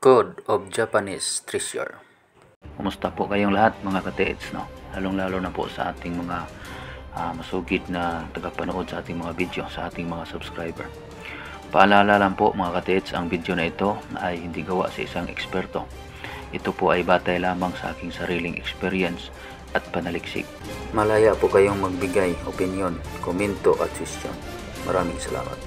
Code of Japanese Treasure. Kumusta po kayong lahat mga ka-TEDs, no? Lalong-lalo na po sa ating mga masugid na tagapanood sa ating mga video, sa ating mga subscriber. Paalala lang po mga ka-TEDs, ang video na ito ay hindi gawa sa isang eksperto. Ito po ay batay lamang sa aking sariling experience at panaliksik. Malaya po kayong magbigay opinion, komento at suggestion. Maraming salamat.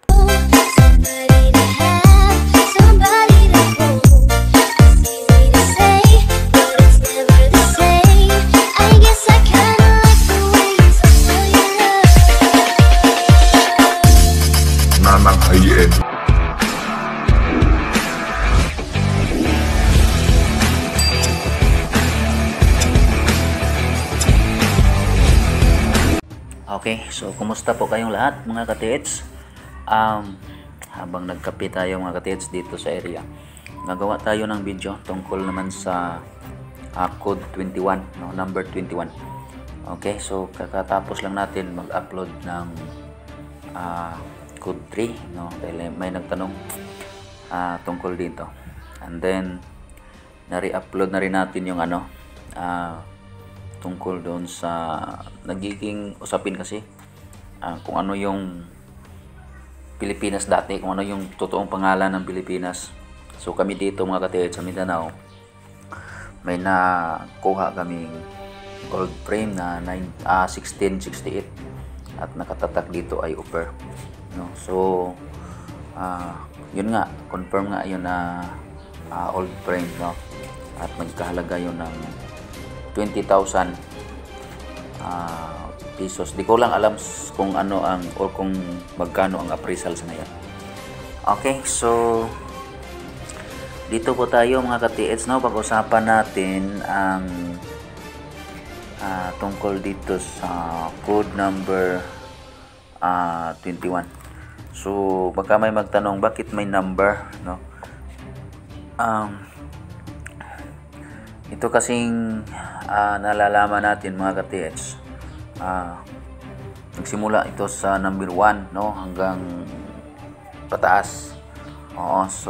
Okay, so kumusta po kayong lahat mga ka-TEDs? Habang nagkape tayo mga ka-TEDs dito sa area, nagawa tayo ng video tungkol naman sa code 21, no, number 21. Okay, so kakatapos lang natin mag-upload ng code 3, no, dahil may nagtanong tungkol dito. And then na-re-upload na rin natin yung tungkol doon sa nagiging usapin kasi kung ano yung Pilipinas dati, kung ano yung totoong pangalan ng Pilipinas. So kami dito mga ka-TEDs sa Mindanao, may nakuha kaming gold frame na 1668 at nakatatak dito ay upper, no? So yun nga, confirm nga yun na old frame, no? At magkahalaga yun ng 20,000 pesos. Di ko lang alam kung ano or kung magkano ang appraisal sa ngayon. Okay, so dito po tayo mga ka-TEDs, no? Pag-usapan natin ang tungkol dito sa code number 21. So baka may magtanong bakit may number, no? Ito kasing nalalaman natin mga ka-TEDs, nagsimula ito sa number 1, no, hanggang pataas. Oo, so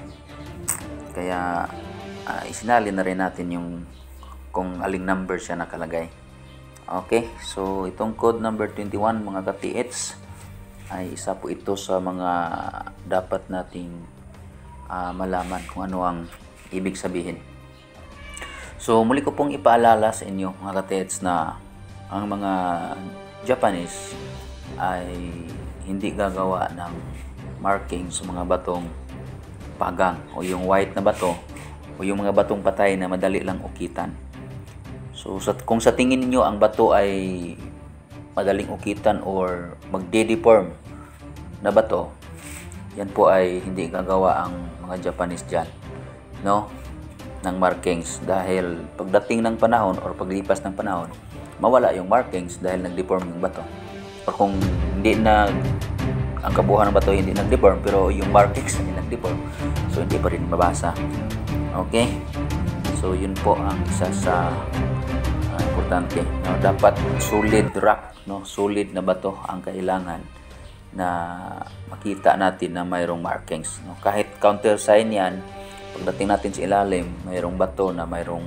kaya isinali na rin natin yung kung aling number siya nakalagay. Okay, so itong code number 21 mga ka-TEDs ay isa po ito sa mga dapat nating malaman kung ano ang ibig sabihin. So muli ko pong ipaalala sa inyo mga ka-TEDs na ang mga Japanese ay hindi gagawa ng marking sa mga batong pagang o yung white na bato o yung mga batong patay na madali lang ukitan. So kung sa tingin niyo ang bato ay madaling ukitan or magde-deform na bato, yan po ay hindi gagawa ang mga Japanese dyan, no, ng markings, dahil pagdating ng panahon or paglipas ng panahon, mawala yung markings dahil nag-deform yung bato. O kung hindi na ang kabuuan ng bato hindi nag-deform pero yung markings hindi nag-deform, so hindi pa rin mabasa. Okay, so yun po ang isa sa importante, no? Dapat solid rock, no, solid na bato ang kailangan na makita natin na mayroong markings, no? Kahit counter sign yan, pagdating natin sa ilalim, mayroong bato na mayroong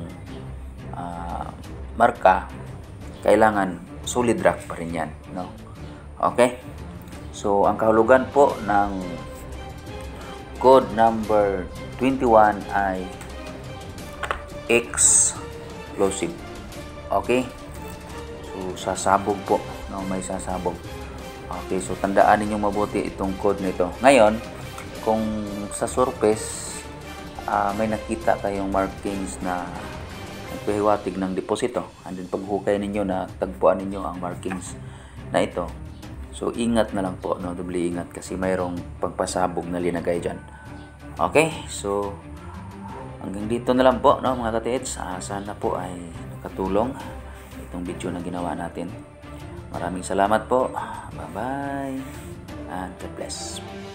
marka, kailangan solid rock pa rin yan, no? Okay, so ang kahulugan po ng code number 21 ay explosive. Okay, so sasabog po, no? May sasabog. Okay, so tandaan niyo mabuti itong code nito. Ngayon, kung sa surface may nakita kayong markings na nagpahiwatig ng deposito, and then paghukay ninyo na tagpuan ninyo ang markings na ito, so ingat na lang po, no? Doble ingat kasi mayroong pagpasabog na linagay dyan. Okay, so hanggang dito na lang po, no, mga ka-TEDs. Sana po ay nakatulong itong video na ginawa natin. Maraming salamat po. Bye bye and God bless.